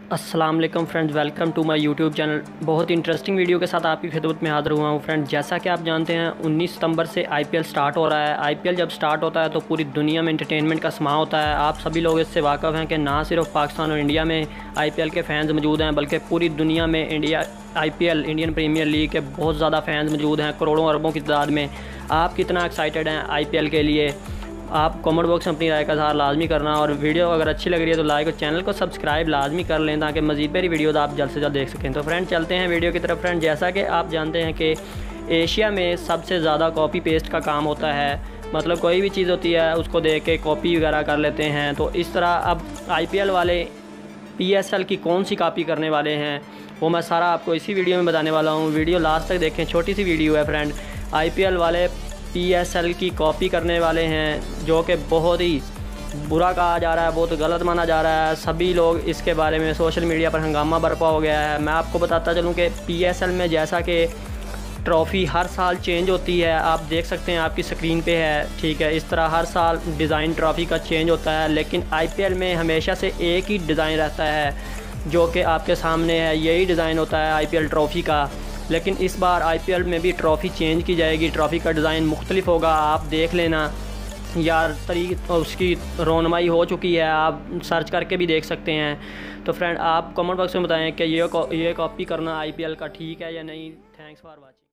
अस्सलाम वालेकुम friends, welcome to my YouTube channel. बहुत इंटरेस्टिंग वीडियो के साथ आपकी खिदमत में हाज़िर हुआ हूँ फ्रेंड्स। जैसा कि आप जानते हैं 19 सितंबर से आईपीएल स्टार्ट हो रहा है। आईपीएल जब स्टार्ट होता है तो पूरी दुनिया में एंटरटेनमेंट का समा होता है। आप सभी लोग इससे वाक़फ़ हैं कि ना सिर्फ पाकिस्तान और इंडिया में आईपीएल के फ़ैन्स मौजूद हैं, बल्कि पूरी दुनिया में आईपीएल इंडियन प्रीमियर लीग के बहुत ज़्यादा फ़ैन्स मौजूद हैं, करोड़ों अरबों की तादाद में। आप कितना एक्साइटेड हैं आईपीएल के लिए? आप कमेंट बॉक्स में अपनी राय का इज़हार लाजमी करना, और वीडियो अगर अच्छी लग रही है तो लाइक और चैनल को सब्सक्राइब लाजमी कर लें ताकि मज़ीद मेरी वीडियोज़ आप जल्द से जल्द देख सकें। तो फ्रेंड चलते हैं वीडियो की तरफ। फ्रेंड जैसा कि आप जानते हैं कि एशिया में सबसे ज़्यादा कॉपी पेस्ट का काम होता है, मतलब कोई भी चीज़ होती है उसको देख के कॉपी वगैरह कर लेते हैं। तो इस तरह अब आईपीएल वाले पीएसएल की कौन सी कॉपी करने वाले हैं वो मैं सारा आपको इसी वीडियो में बताने वाला हूँ। वीडियो लास्ट तक देखें, छोटी सी वीडियो है फ्रेंड। आईपीएल वाले पीएसएल की कॉपी करने वाले हैं, जो कि बहुत ही बुरा कहा जा रहा है, बहुत गलत माना जा रहा है। सभी लोग इसके बारे में सोशल मीडिया पर हंगामा बरपा हो गया है। मैं आपको बताता चलूँ कि पीएसएल में जैसा कि ट्रॉफ़ी हर साल चेंज होती है, आप देख सकते हैं आपकी स्क्रीन पे है, ठीक है। इस तरह हर साल डिज़ाइन ट्रॉफ़ी का चेंज होता है, लेकिन आईपीएल में हमेशा से एक ही डिज़ाइन रहता है जो कि आपके सामने है। यही डिज़ाइन होता है आईपीएल ट्रॉफ़ी का। लेकिन इस बार आईपीएल में भी ट्रॉफ़ी चेंज की जाएगी, ट्रॉफ़ी का डिज़ाइन मुख्तलिफ होगा। आप देख लेना यार, उसकी रोनमाई हो चुकी है, आप सर्च करके भी देख सकते हैं। तो फ्रेंड आप कमेंट बॉक्स में बताएं कि ये कॉपी करना आईपीएल का ठीक है या नहीं। Thanks for watching.